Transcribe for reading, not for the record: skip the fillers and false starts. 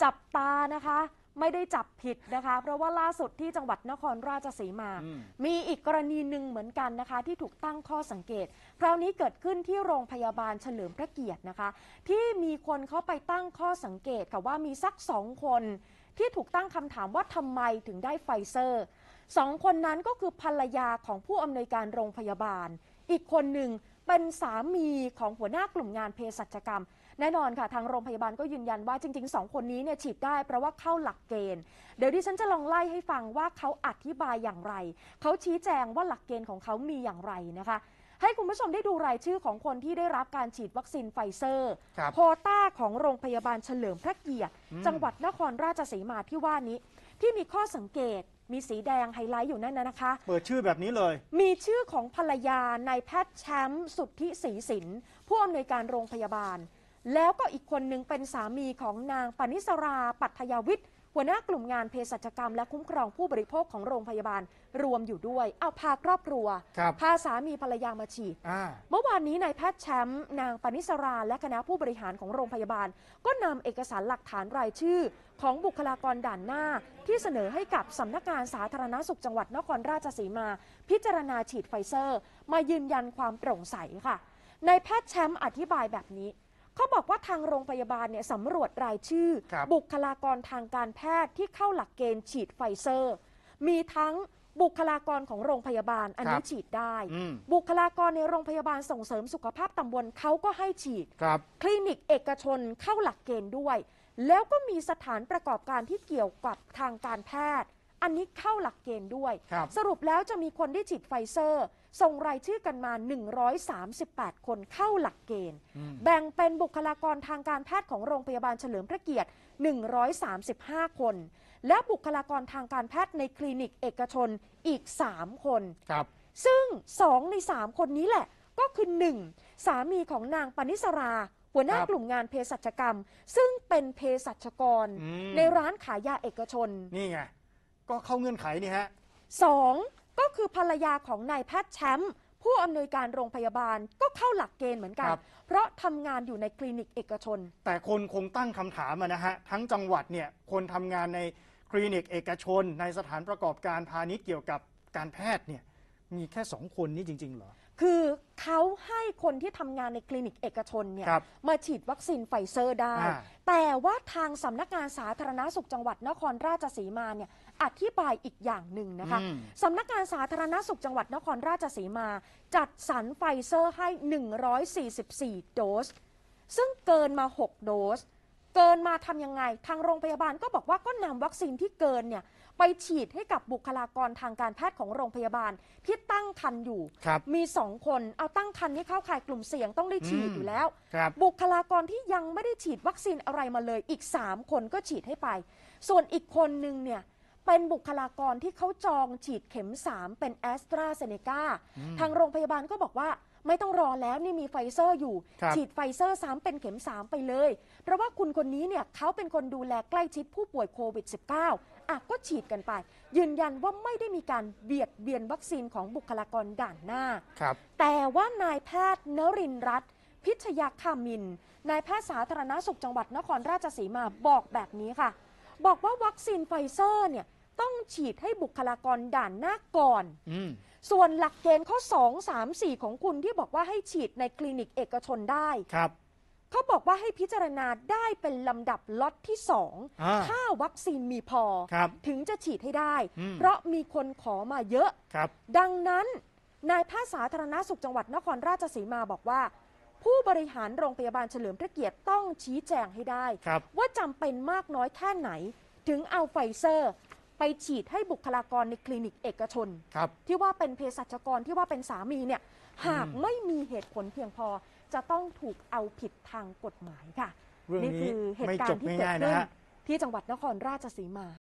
จับตานะคะไม่ได้จับผิดนะคะเพราะว่าล่าสุดที่จังหวัดนครราชสีมามีอีกกรณีหนึ่งเหมือนกันนะคะที่ถูกตั้งข้อสังเกตคราวนี้เกิดขึ้นที่โรงพยาบาลเฉลิมพระเกียรตินะคะที่มีคนเขาไปตั้งข้อสังเกตค่ะว่ามีสัก2 คนที่ถูกตั้งคำถามว่าทำไมถึงได้ไฟเซอร์2 คนนั้นก็คือภรรยาของผู้อำนวยการโรงพยาบาลอีกคนหนึ่งเป็นสามีของหัวหน้ากลุ่มงานเภสัชกรรมแน่นอนค่ะทางโรงพยาบาลก็ยืนยันว่าจริงๆ2 คนนี้เนี่ยฉีดได้เพราะว่าเข้าหลักเกณฑ์เดี๋ยวดิฉันจะลองไล่ให้ฟังว่าเขาอธิบายอย่างไรเขาชี้แจงว่าหลักเกณฑ์ของเขามีอย่างไรนะคะให้คุณผู้ชมได้ดูรายชื่อของคนที่ได้รับการฉีดวัคซีนไฟเซอร์โควต้าของโรงพยาบาลเฉลิมพระเกียรติจังหวัดนครราชสีมาที่ว่านี้ที่มีข้อสังเกตมีสีแดงไฮไลท์อยู่นั่นนะคะเปิดชื่อแบบนี้เลยมีชื่อของภรรยานายแพทย์แชมป์สุทธิศรีสินผู้อำนวยการโรงพยาบาลแล้วก็อีกคนหนึ่งเป็นสามีของนางปณิสราปัทยาวิทย์หัวหน้ากลุ่มงานเภสัชกรรมและคุ้มครองผู้บริโภคของโรงพยาบาลรวมอยู่ด้วยเอาพาครอบครัวพาสามีภรรยามาฉีดเมื่อวานนี้นายแพทย์แชมป์นางปณิสราและคณะผู้บริหารของโรงพยาบาลก็นำเอกสารหลักฐานรายชื่อของบุคลากรด่านหน้าที่เสนอให้กับสำนักงานสาธารณสุขจังหวัดนครราชสีมาพิจารณาฉีดไฟเซอร์มายืนยันความโปร่งใสค่ะนายแพทย์แชมป์อธิบายแบบนี้เขาบอกว่าทางโรงพยาบาลเนี่ยสำรวจรายชื่อบุคลากรทางการแพทย์ที่เข้าหลักเกณฑ์ฉีดไฟเซอร์มีทั้งบุคลากรของโรงพยาบาลอันนี้ฉีดได้บุคลากรในโรงพยาบาลส่งเสริมสุขภาพตำบลเขาก็ให้ฉีดคลินิกเอกชนเข้าหลักเกณฑ์ด้วยแล้วก็มีสถานประกอบการที่เกี่ยวกับทางการแพทย์อันนี้เข้าหลักเกณฑ์ด้วยสรุปแล้วจะมีคนที่ฉีดไฟเซอร์ส่งรายชื่อกันมา138 คนเข้าหลักเกณฑ์แบ่งเป็นบุคลากรทางการแพทย์ของโรงพยาบาลเฉลิมพระเกียรติ135 คนและบุคลากรทางการแพทย์ในคลินิกเอกชนอีก3 คนซึ่ง2 ใน 3 คนนี้แหละก็คือ 1. สามีของนางปณิสราหัวหน้ากลุ่มงานเภสัชกรรมซึ่งเป็นเภสัชกรในร้านขายยาเอกชนนี่ไงก็เข้าเงื่อนไขนี่ฮะ 2. ก็คือภรรยาของนายแพทย์แชมป์ผู้อำนวยการโรงพยาบาลก็เข้าหลักเกณฑ์เหมือนกันเพราะทำงานอยู่ในคลินิกเอกชนแต่คนคงตั้งคำถามนะฮะทั้งจังหวัดเนี่ยคนทำงานในคลินิกเอกชนในสถานประกอบการพาณิชย์เกี่ยวกับการแพทย์เนี่ยมีแค่2 คนนี้จริงๆเหรอคือเขาให้คนที่ทำงานในคลินิกเอกชนเนี่ยมาฉีดวัคซีนไฟเซอร์ได้แต่ว่าทางสำนักงานสาธารณสุขจังหวัดนครราชสีมาเนี่ยอธิบายอีกอย่างหนึ่งนะคะสำนักงานสาธารณสุขจังหวัดนครราชสีมาจัดสรรไฟเซอร์ให้144 โดสซึ่งเกินมา6 โดสเกินมาทำยังไงทางโรงพยาบาลก็บอกว่าก็นำวัคซีนที่เกินเนี่ยไปฉีดให้กับบุคลากรทางการแพทย์ของโรงพยาบาลที่ตั้งครรภ์อยู่มี2 คนเอาตั้งครรภ์นี่เข้าข่ายกลุ่มเสี่ยงต้องได้ฉีดอยู่แล้วบุคลากรที่ยังไม่ได้ฉีดวัคซีนอะไรมาเลยอีก3 คนก็ฉีดให้ไปส่วนอีกคนนึงเนี่ยเป็นบุคลากรที่เขาจองฉีดเข็ม3เป็นแอสตราเซเนกาทางโรงพยาบาลก็บอกว่าไม่ต้องรอแล้วนี่มีไฟเซอร์อยู่ฉีดไฟเซอร์ซ้ำเป็นเข็ม3ไปเลยเพราะว่าคุณคนนี้เนี่ยเขาเป็นคนดูแลใกล้ชิดผู้ป่วยโควิด -19 ก็ฉีดกันไปยืนยันว่าไม่ได้มีการเบียดเบียนวัคซีนของบุคลากรด่านหน้าแต่ว่านายแพทย์นรินทร์รัตน์พิชยคามินนายแพทย์สาธารณสุขจังหวัดนครราชสีมาบอกแบบนี้ค่ะบอกว่าวัคซีนไฟเซอร์เนี่ยต้องฉีดให้บุคลากรด่านหน้าก่อนส่วนหลักเกณฑ์ข้อ2, 3, 4ของคุณที่บอกว่าให้ฉีดในคลินิกเอกชนได้เขาบอกว่าให้พิจารณาได้เป็นลำดับล็อตที่2ถ้าวัคซีนมีพอถึงจะฉีดให้ได้เพราะมีคนขอมาเยอะดังนั้นนายแพทย์สาธารณสุขจังหวัดนครราชสีมาบอกว่าผู้บริหารโรงพยาบาลเฉลิมพระเกียรติต้องชี้แจงให้ได้ว่าจำเป็นมากน้อยแค่ไหนถึงเอาไฟเซอร์ไปฉีดให้บุคลากรในคลินิกเอกชนที่ว่าเป็นเภสัชกรที่ว่าเป็นสามีเนี่ยหากไม่มีเหตุผลเพียงพอจะต้องถูกเอาผิดทางกฎหมายค่ะนี่คือเหตุการณ์ที่เกิดขึ้นที่จังหวัดนครราชสีมา